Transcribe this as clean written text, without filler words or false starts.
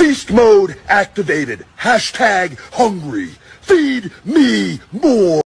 Feast mode activated. Hashtag hungry. Feed me more.